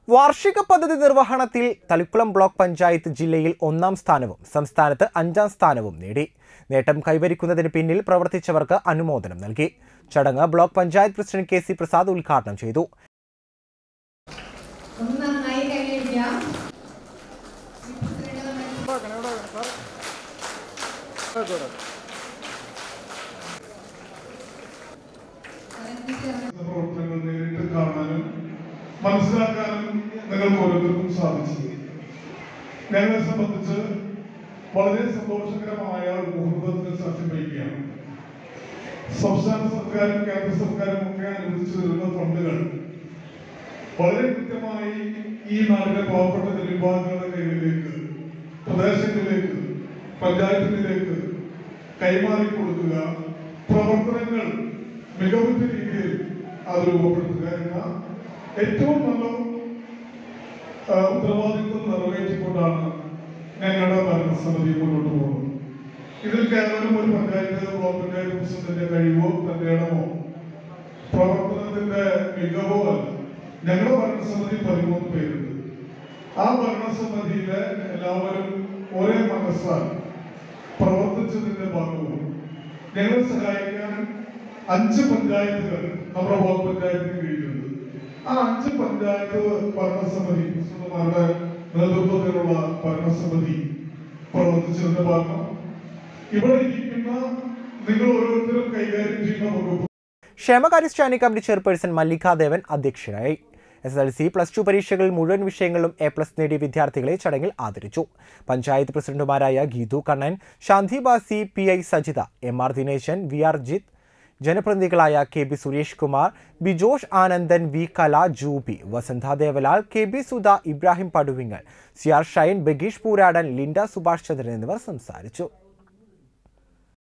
വാർഷിക പദ്ധതി നിർവഹണത്തിൽ തളിക്കുളം ബ്ലോക്ക് പഞ്ചായത്ത് ജില്ലയിൽ 1ാം സ്ഥാനവും സംസ്ഥാനത്ത് 5ാം സ്ഥാനവും നേടി. നേട്ടം കൈവരിക്കുന്നതിന് പിന്നിൽ പ്രവർത്തിച്ചവർക്ക് അനുമോദനം നൽകി. ചടങ്ങ് block panchayat president K C. Prasad ഉദ്ഘാടനം ചെയ്തു. മനസ്സിലാക്കാനും നിങ്ങൾക്ക് ഓരോരുത്തർക്കും സാധിച്ചു. ഞങ്ങളെ സംബന്ധിച്ച് വളരെ സന്തോഷകരമായ ഒരു മുഹൂർത്തത്തിന് സാക്ഷ്യം വഹിക്കുകയാണ്. സംസ്ഥാന സർക്കാരും കേന്ദ്ര സർക്കാരും ഒക്കെ അനുവദിച്ചു തരുന്ന ഫണ്ടുകൾ വളരെ കൃത്യമായി ഈ നാടിന്റെ പാവപ്പെട്ട ജനവിഭാഗങ്ങളുടെ കൈകളിലേക്ക്, പ്രദേശങ്ങളിലേക്ക്, പഞ്ചായത്തുകളിലേക്ക് കൈമാറി കൊടുക്കുക, പ്രവർത്തനങ്ങൾ മികവുറ്റ രീതിയിൽ അത് രൂപപ്പെടുത്തുക എന്ന ഏറ്റവും നല്ല ഉത്തരവാദിത്വം നിറവേറ്റിക്കൊണ്ടാണ് ഞങ്ങളുടെ ഭരണസമിതി മുന്നോട്ട് പോകുന്നത്. ഇതിൽ കേവലം ഒരു പഞ്ചായത്ത് ബ്ലോക്ക് പഞ്ചായത്ത് പ്രസിഡന്റിന്റെ കഴിവോ തന്റേടമോ പ്രവർത്തനത്തിന്റെ മികവോ അല്ല. ഞങ്ങളുടെ ഭരണസമിതി 13 പേരുണ്ട്. ആ ഭരണസമിതിയിലെ എല്ലാവരും ഒരേ മനസ്സാൽ പ്രവർത്തിച്ചതിന്റെ ഭാഗവും ഞങ്ങളെ സഹായിക്കാൻ 5 പഞ്ചായത്തുകൾ നമ്മുടെ ബ്ലോക്ക് പഞ്ചായത്തിന് കീഴിലുണ്ട്. ആ 5 പഞ്ചായത്ത് ഭരണസമിതി പ്രസിഡന്റുമാരുടെ നേതൃത്വത്തിലുള്ള ഭരണസമിതി പ്രവർത്തിച്ചതിന്റെ ഭാഗം ഇവിടെ ഇരിക്കുന്ന നിങ്ങൾ ഓരോരുത്തരും കൈകാര്യം ചെയ്യുന്ന വകുപ്പ്. ക്ഷേമകാര്യ standing committee chairperson Mallika Devan അധ്യക്ഷയായി. SSLC +2 പരീക്ഷകളിൽ മുഴുവൻ വിഷയങ്ങളിലും A+ നേടിയ വിദ്യാർത്ഥികളെ ചടങ്ങിൽ ആദരിച്ചു. പഞ്ചായത്ത് പ്രസിഡന്റുമാരായ ഗീതു കണ്ണൻ, ശാന്തി ബാസി, PI Sajitha, MR Dineshan, VR Jith, ജനപ്രതിനിധികളായ KB Suresh Kumar, Bijosh Anandan, V Kala, Jubi, Vasantha Devalal, KB Sudha, Ibrahim Paduvingal, CR Shine, Bageesh Pooradan, Linda Subhash Chandran എന്നിവർ സംസാരിച്ചു.